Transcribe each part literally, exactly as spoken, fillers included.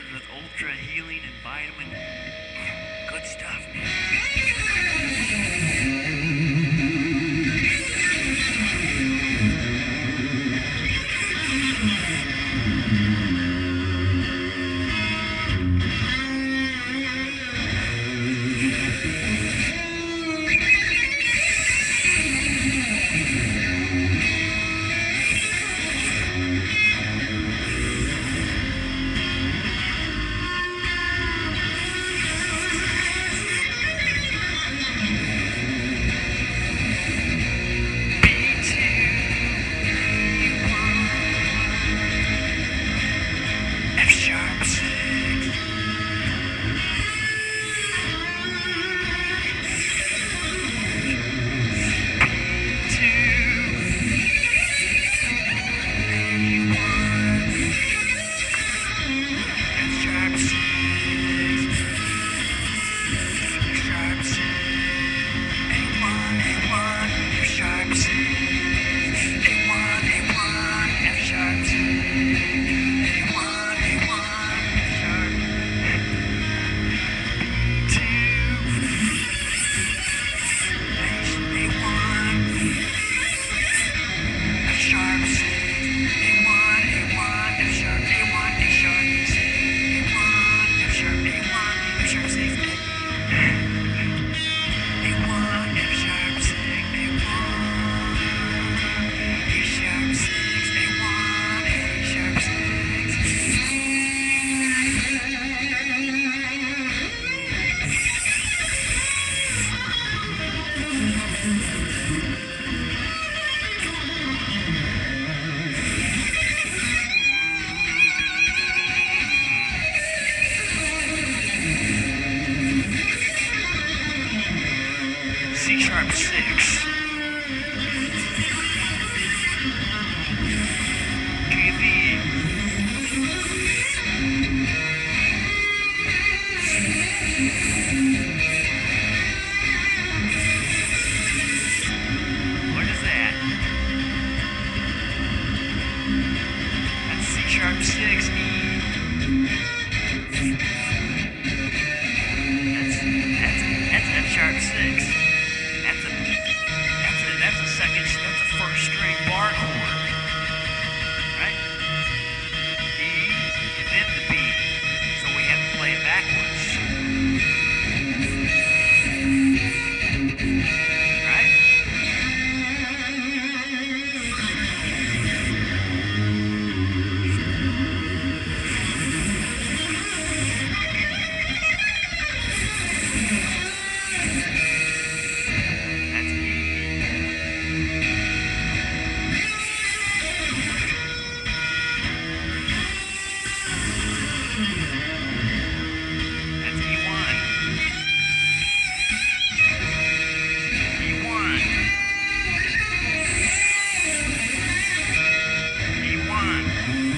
with ultra healing and vitamin. Good stuff, man. C sharp six. G V. What is that? That's C sharp six E. That's that's that's F sharp six. That's a that's a that's a second that's a first string bar chord, right? D and then the B, so we have to play it backwards, right? That's E. That's E one. E one. E one.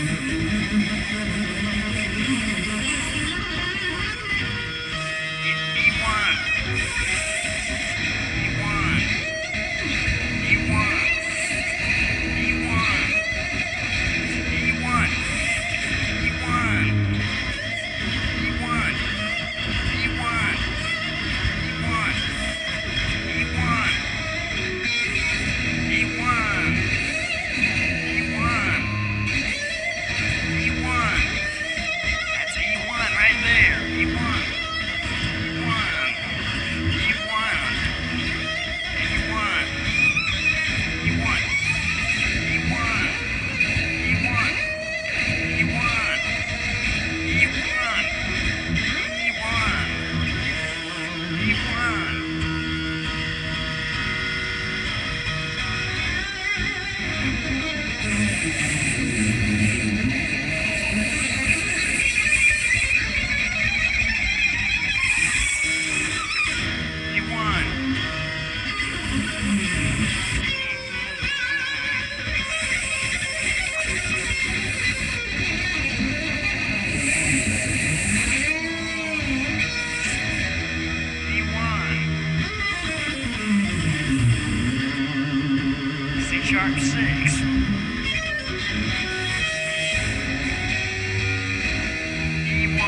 E E1. E1. E1. E1. E1. E1. E1. E1. E1. E1. E1. E1. E1. That's E one right there. E one. E1. E1. E1. E1. E1. E1. E1. E1. E one. E one. E one. E one. C sharp six. E one.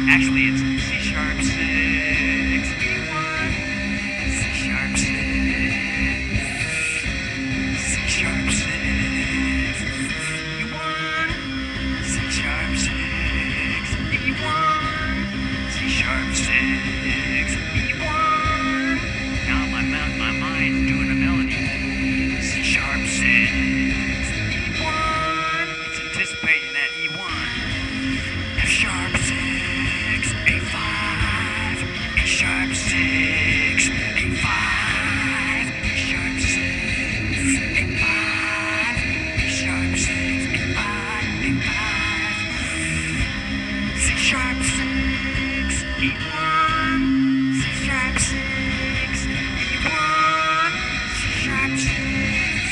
Actually, it's C sharp six, E one, C sharp six, C sharp six, E one, C sharp six, E one, C sharp six, E one. Now my mouth, my mind's doing a melody. C sharp six, E one. It's anticipating that E one. F sharp six, A five, A sharp six, A five, A sharp six, A five, A sharp six, A five, A five, C sharp six, E one, C sharp six, E one, C sharp six,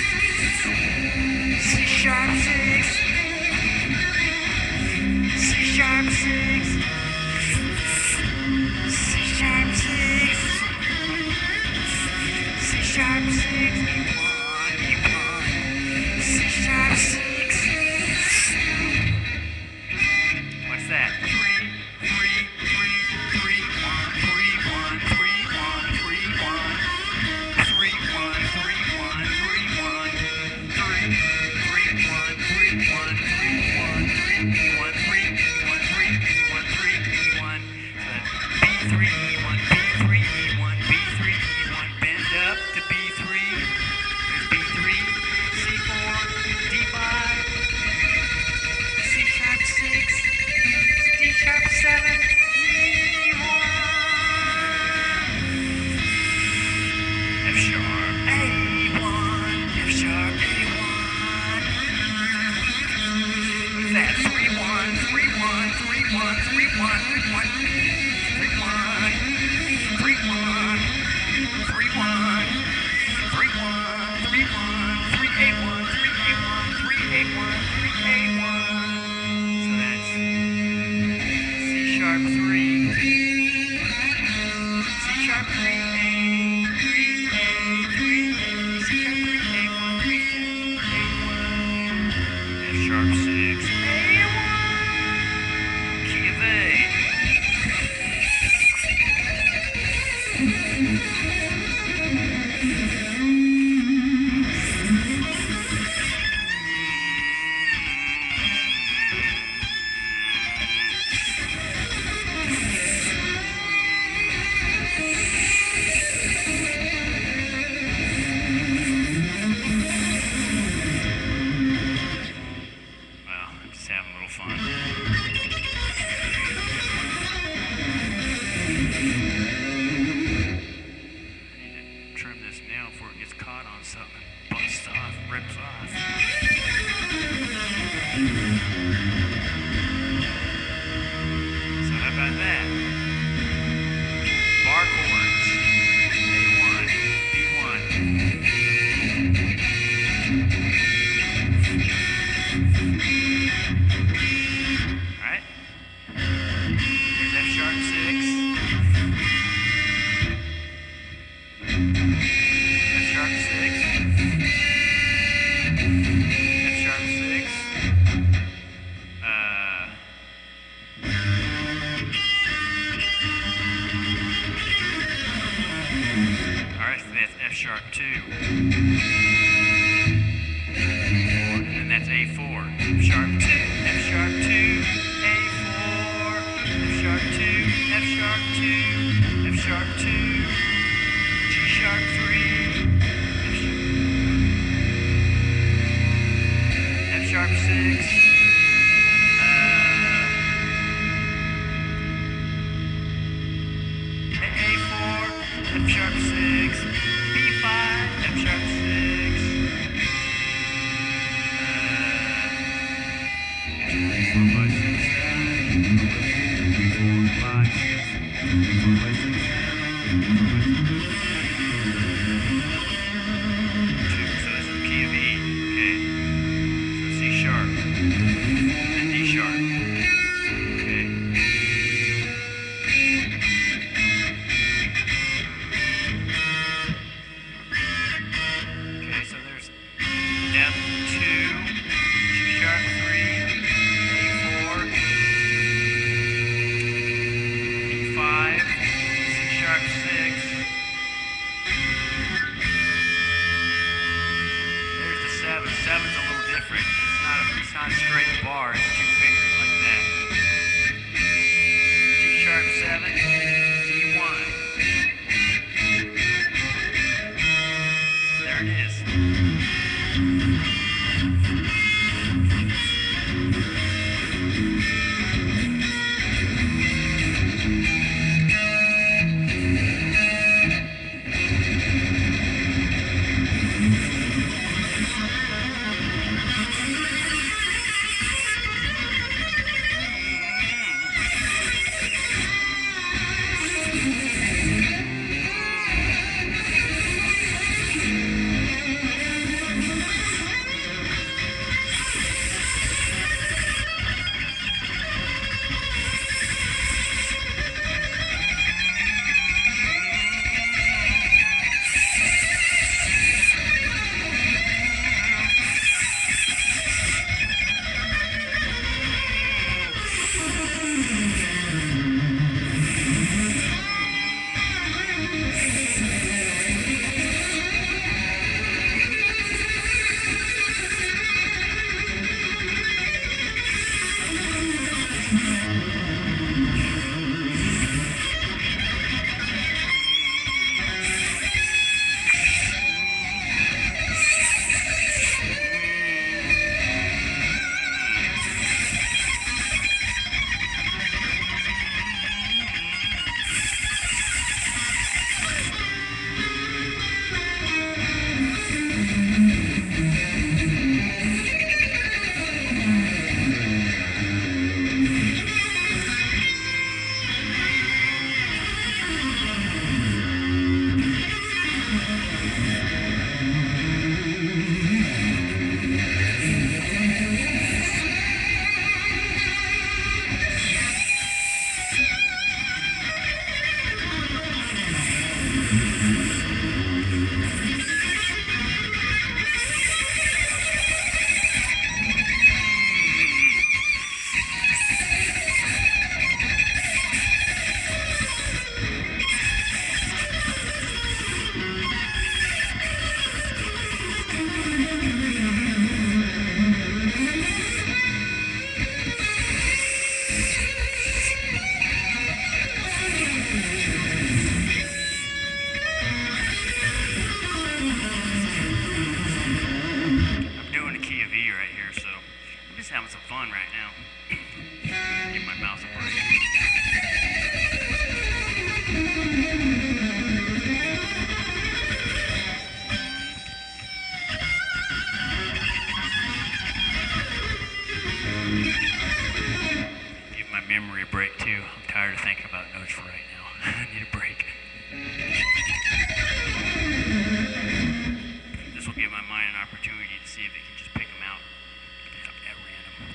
C sharp six, C sharp six, C sharp six, C sharp six, E one, E one, C sharp six. What's that? Three, three, three, three, one, three, one, three, one, three, one, three, one, three, one, three, one, three, three, one, three, one, three, one, three, one, three, one, three, one, three, one. So that's B three, E one, B three, E one, B three, E one, bend up to B three. There's B three, C four, D five, C sharp six, D sharp seven, E one, F sharp A one, F sharp A one. What's that? Three one, three one, three one, three one, three one, three one, three one, three one, three one, three one, three eight one, three eight one, three eight one, three eight one. So that's C sharp three, C sharp three, A, three, A, three, A, C sharp three, A one, three, A one, F sharp six, A one, key of A. Well, I'm just having a little fun. I need to trim this nail before it gets caught on something. Busts off, rips off. So how about that? Bar chords. A one, B one. Alright? Here's F sharp six. F sharp six. F sharp six. Uh. Alright, so that's F sharp two. And then that's A four. F sharp two, F sharp two, A four, F sharp two, F sharp two, F sharp two, G sharp three, F sharp six, uh, A four, F sharp six, B five, F sharp six, uh, four, five, six, seven, four, five, six, four, five, six, seven, four, five, six, two, so that's the key of E, okay, so C sharp, and D sharp, okay. Okay, so there's F two, G sharp three, A four, not a straight bar, it's two fingers like that. G sharp seven, D one. There it is. Having some fun right now. Give my mouse a break. Give my memory a break too. I'm tired of thinking about notes for right now. I need a break. This will give my mind an opportunity to see if it can just pick them out at random.